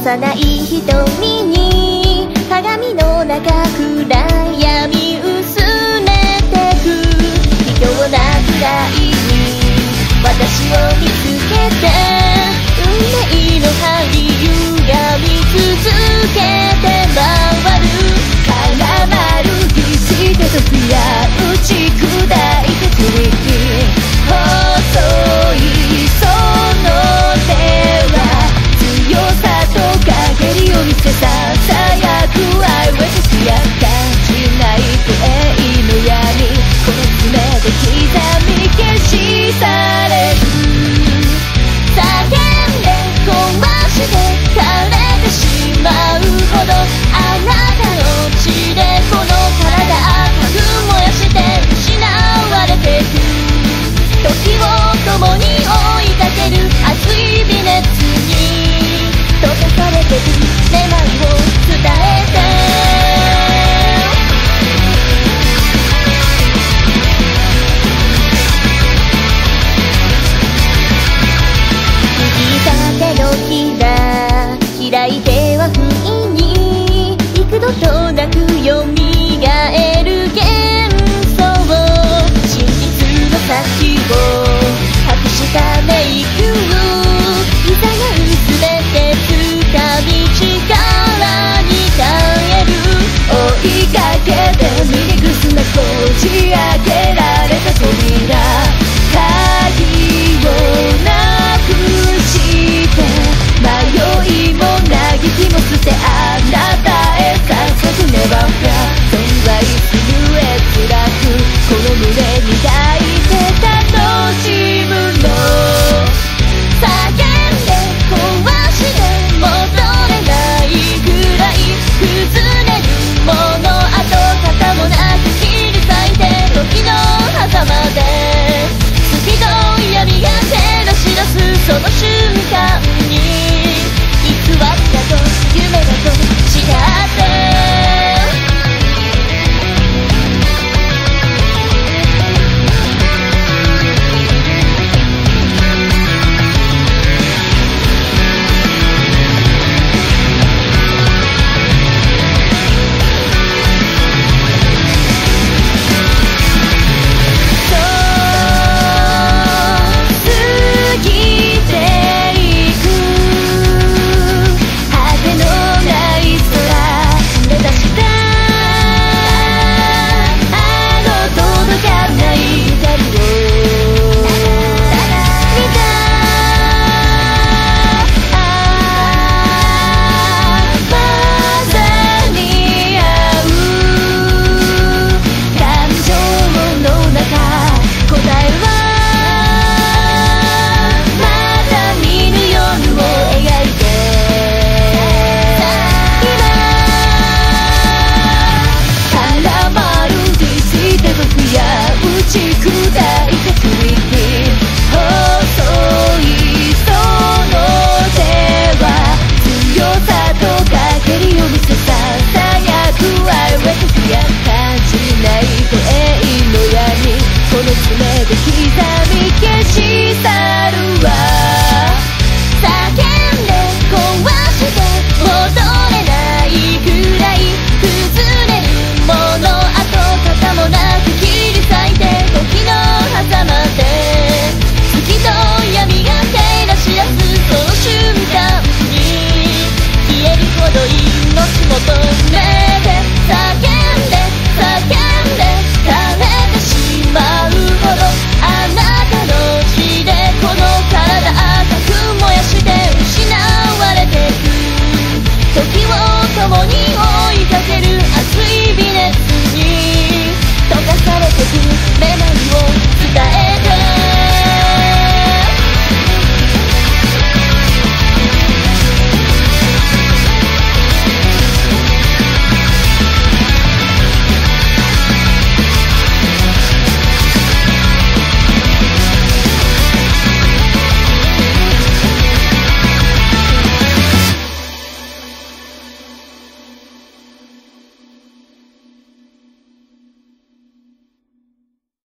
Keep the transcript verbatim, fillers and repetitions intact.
幼い瞳に鏡の中暗闇薄れてく卑怯なくらいに私を見つけて運命の針歪み続けて回る絡まるひしてとふや打ち砕いてくり細いその手は強さと陰りを見せささやく愛をしや感じない永遠の闇この爪で刻み消し去れる叫んで壊して枯れてしまうほどあなたの血でこの体赤く燃やして失われてく時を共に追いかける熱い微熱に溶かされてく願いを伝えて右手のひら開いては不意に幾度となくよみがえる幻想真実の先を隠したメイクいざが薄れて掴み力に耐える追いかけて醜すなこじ開けられた扉鍵をなくして迷いも嘆きも捨てあなたへ捧ぐネバーフラ存在する閲楽この胸に抱いて楽しむの叫んで壊して戻れないくらい崩れるもの跡形もなく切り裂いて時の狭間で月と闇が照らし出すその瞬間に偽ったと夢だと誓って目の